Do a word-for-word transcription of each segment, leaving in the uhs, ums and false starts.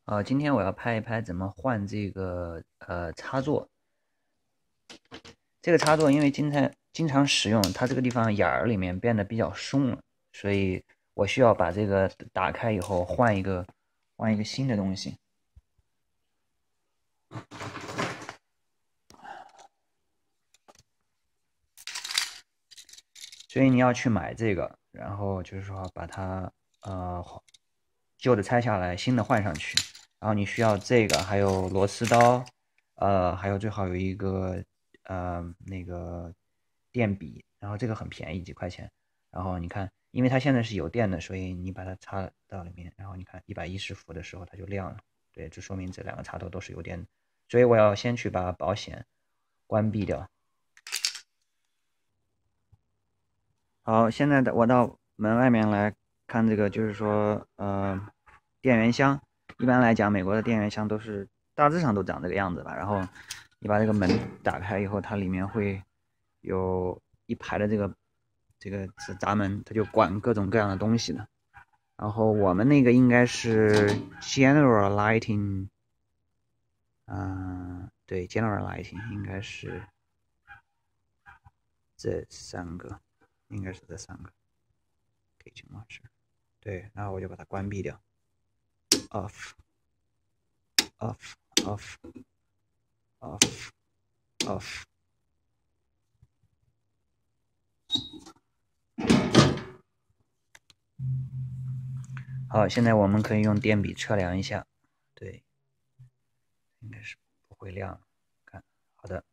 呃，今天我要拍一拍怎么换这个呃插座。这个插座因为经常经常使用，它这个地方眼儿里面变得比较松了，所以我需要把这个打开以后换一个换一个新的东西。所以你要去买这个，然后就是说把它呃旧的拆下来，新的换上去。然后你需要这个，还有螺丝刀，呃，还有最好有一个呃那个电笔，然后这个很便宜，几块钱。然后你看，因为它现在是有电的，所以你把它插到里面，然后你看一百一十伏的时候它就亮了。对，这说明这两个插头都是有电的。所以我要先去把保险关闭掉。好，现在的我到门外面来看这个，就是说，呃，电源箱。一般来讲，美国的电源箱都是大致上都长这个样子吧。然后你把这个门打开以后，它里面会有一排的这个这个闸门，它就管各种各样的东西的。然后我们那个应该是 General Lighting，嗯、呃，对，General Lighting 应该是这三个，应该是这三个。可以去模式。对，然后我就把它关闭掉，off off off off off。好，现在我们可以用电笔测量一下。对，应该是不会亮。看，好的。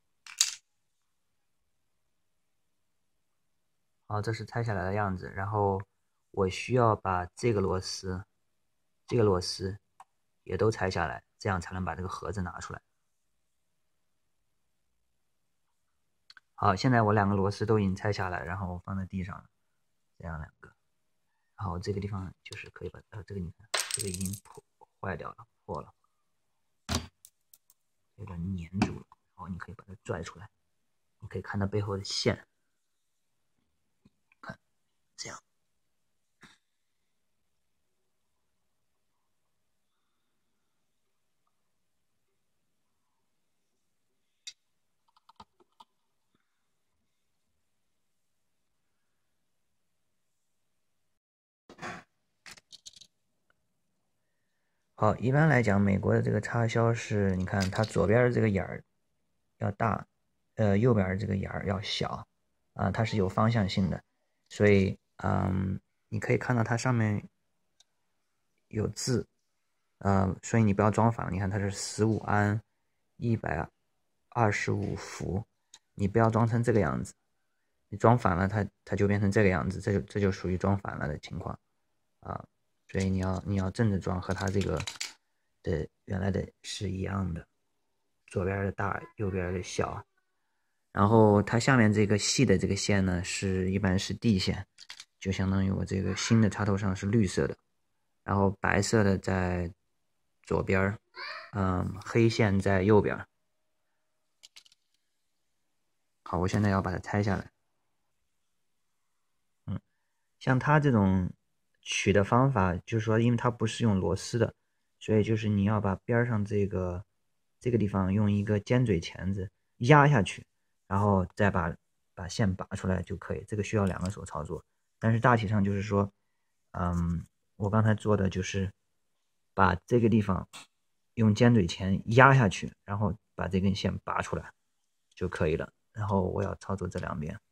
好，这是拆下来的样子。然后我需要把这个螺丝，这个螺丝也都拆下来，这样才能把这个盒子拿出来。好，现在我两个螺丝都已经拆下来，然后放在地上了，这样两个。然后这个地方就是可以把呃，这个你看，这个已经破坏掉了，破了，有点粘住了。然后你可以把它拽出来，你可以看到背后的线，看这样。好，一般来讲，美国的这个插销是，你看它左边这个眼儿要大，呃，右边这个眼儿要小，啊，它是有方向性的，所以，嗯，你可以看到它上面有字，呃，所以你不要装反了。你看它是十五安，一百二十五伏，你不要装成这个样子，你装反了它，它就变成这个样子，这就这就属于装反了的情况啊。所以你要你要正着装，和它这个的原来的是一样的，左边的大，右边的小。然后它下面这个细的这个线呢，是一般是地线，就相当于我这个新的插头上是绿色的，然后白色的在左边，嗯，黑线在右边。好，我现在要把它拆下来。嗯，像它这种取的方法，就是说，因为它不是用螺丝的，所以就是你要把边上这个这个地方用一个尖嘴钳子压下去，然后再把把线拔出来就可以。这个需要两个手操作，但是大体上就是说，嗯，我刚才做的就是把这个地方用尖嘴钳压下去，然后把这根线拔出来就可以了。然后我要操作这两边。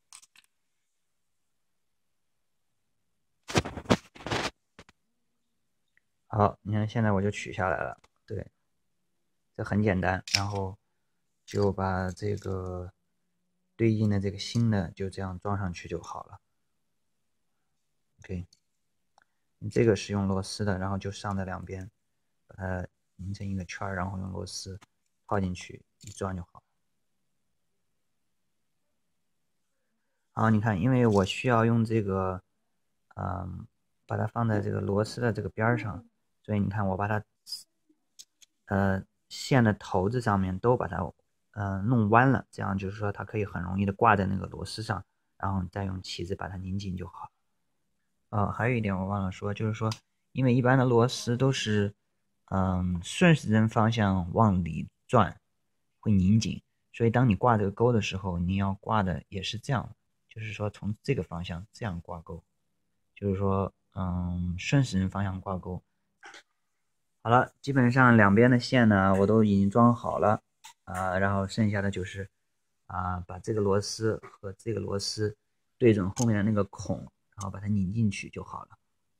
好，你看现在我就取下来了，对，这很简单，然后就把这个对应的这个新的就这样装上去就好了。OK，你这个是用螺丝的，然后就上在两边，把它拧成一个圈，然后用螺丝套进去一转就好。好，你看，因为我需要用这个，嗯，把它放在这个螺丝的这个边上，所以你看我把它呃线的头子上面都把它呃弄弯了，这样就是说它可以很容易的挂在那个螺丝上，然后再用起子把它拧紧就好。啊、还有一点我忘了说，就是说，因为一般的螺丝都是嗯，顺时针方向往里转会拧紧，所以当你挂这个钩的时候，你要挂的也是这样，就是说从这个方向这样挂钩，就是说，嗯，顺时针方向挂钩。好了，基本上两边的线呢我都已经装好了啊，然后剩下的就是啊把这个螺丝和这个螺丝对准后面的那个孔，然后把它拧进去就好了。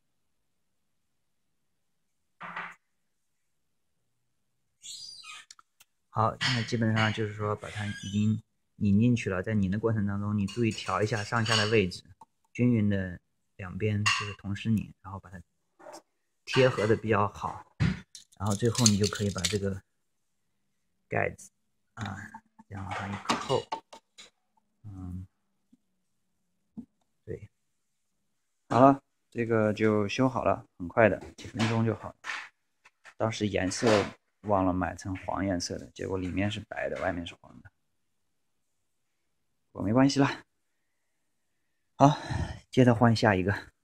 好，那基本上就是说把它已经拧进去了，在拧的过程当中，你注意调一下上下的位置，均匀的两边就是同时拧，然后把它贴合的比较好，然后最后你就可以把这个盖子啊这样往上一扣，嗯，对，好了，这个就修好了，很快的，几分钟就好了。当时颜色忘了买成黄颜色的，结果里面是白的，外面是黄的，我没关系啦。好，接着换下一个。